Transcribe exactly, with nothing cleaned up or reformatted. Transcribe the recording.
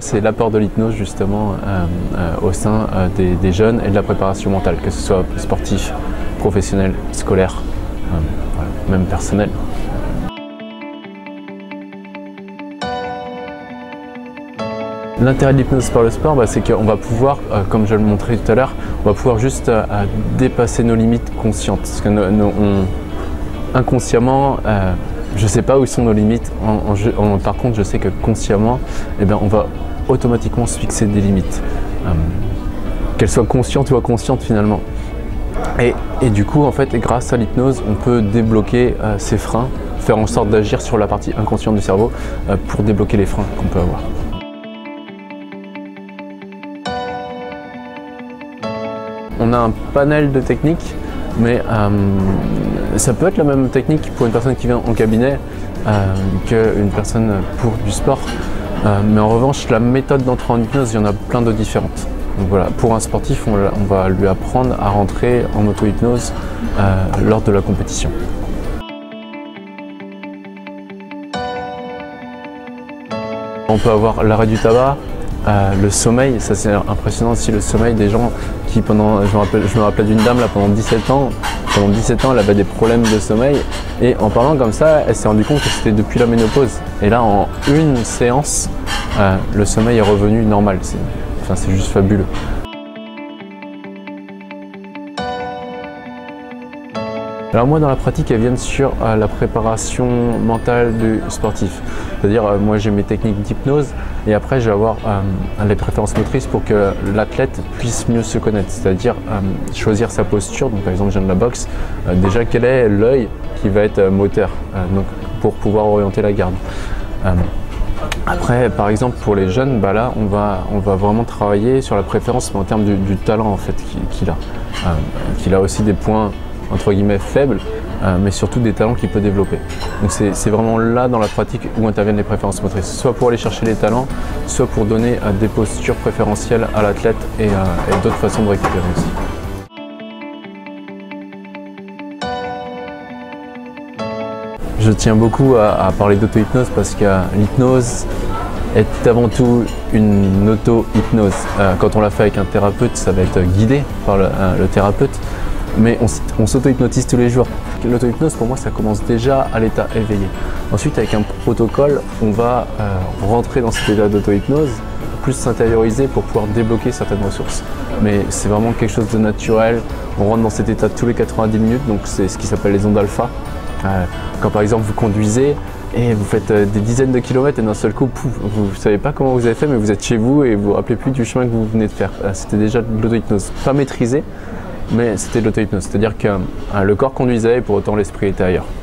c'est l'apport de l'hypnose justement euh, euh, au sein euh, des, des jeunes et de la préparation mentale, que ce soit sportif, professionnel, scolaire, euh, voilà, même personnel. L'intérêt de l'hypnose par le sport, bah, c'est qu'on va pouvoir, euh, comme je le montrais tout à l'heure, on va pouvoir juste euh, dépasser nos limites conscientes. Parce que nos, nos, on, inconsciemment, euh, je ne sais pas où sont nos limites. En, en, en, par contre, je sais que consciemment, eh bien, on va automatiquement se fixer des limites, euh, qu'elles soient conscientes ou inconscientes finalement. Et, et du coup, en fait, grâce à l'hypnose, on peut débloquer euh, ces freins, faire en sorte d'agir sur la partie inconsciente du cerveau euh, pour débloquer les freins qu'on peut avoir. On a un panel de techniques, mais euh, ça peut être la même technique pour une personne qui vient en cabinet euh, qu'une personne pour du sport. Euh, mais en revanche, la méthode d'entrée en hypnose, il y en a plein de différentes. Donc voilà, pour un sportif, on, on va lui apprendre à rentrer en auto-hypnose euh, lors de la compétition. On peut avoir l'arrêt du tabac, euh, le sommeil, ça c'est impressionnant aussi, le sommeil des gens qui pendant, je me rappelle, je me rappelle d'une dame là pendant dix-sept ans, pendant dix-sept ans elle avait des problèmes de sommeil et en parlant comme ça, elle s'est rendue compte que c'était depuis la ménopause. Et là en une séance, euh, le sommeil est revenu normal, c'est enfin, c'est juste fabuleux. Alors moi dans la pratique, elles viennent sur euh, la préparation mentale du sportif. C'est-à-dire euh, moi j'ai mes techniques d'hypnose et après je vais avoir euh, les préférences motrices pour que l'athlète puisse mieux se connaître. C'est-à-dire euh, choisir sa posture, donc par exemple je viens de la boxe, euh, déjà quel est l'œil qui va être euh, moteur, euh, donc, pour pouvoir orienter la garde. Euh, Après, par exemple, pour les jeunes, bah là, on va, on va vraiment travailler sur la préférence mais en termes du, du talent en fait qu'il a. Euh, qu'il a aussi des points entre guillemets faibles, euh, mais surtout des talents qu'il peut développer. Donc c'est vraiment là dans la pratique où interviennent les préférences motrices, soit pour aller chercher les talents, soit pour donner euh, des postures préférentielles à l'athlète et, euh, et d'autres façons de récupérer aussi. Je tiens beaucoup à, à parler d'auto-hypnose parce que l'hypnose est avant tout une auto-hypnose. Euh, quand on la fait avec un thérapeute, ça va être guidé par le, euh, le thérapeute, mais on, on s'auto-hypnotise tous les jours. L'auto-hypnose, pour moi, ça commence déjà à l'état éveillé. Ensuite, avec un protocole, on va euh, rentrer dans cet état d'auto-hypnose, plus s'intérioriser pour pouvoir débloquer certaines ressources. Mais c'est vraiment quelque chose de naturel. On rentre dans cet état tous les quatre-vingt-dix minutes, donc c'est ce qui s'appelle les ondes alpha. Euh, quand par exemple vous conduisez et vous faites euh, des dizaines de kilomètres et d'un seul coup, pouf, vous ne savez pas comment vous avez fait, mais vous êtes chez vous et vous ne vous rappelez plus du chemin que vous venez de faire. Euh, c'était déjà de l'auto-hypnose, pas maîtrisé, mais c'était de l'auto-hypnose. C'est-à-dire que euh, le corps conduisait et pour autant l'esprit était ailleurs.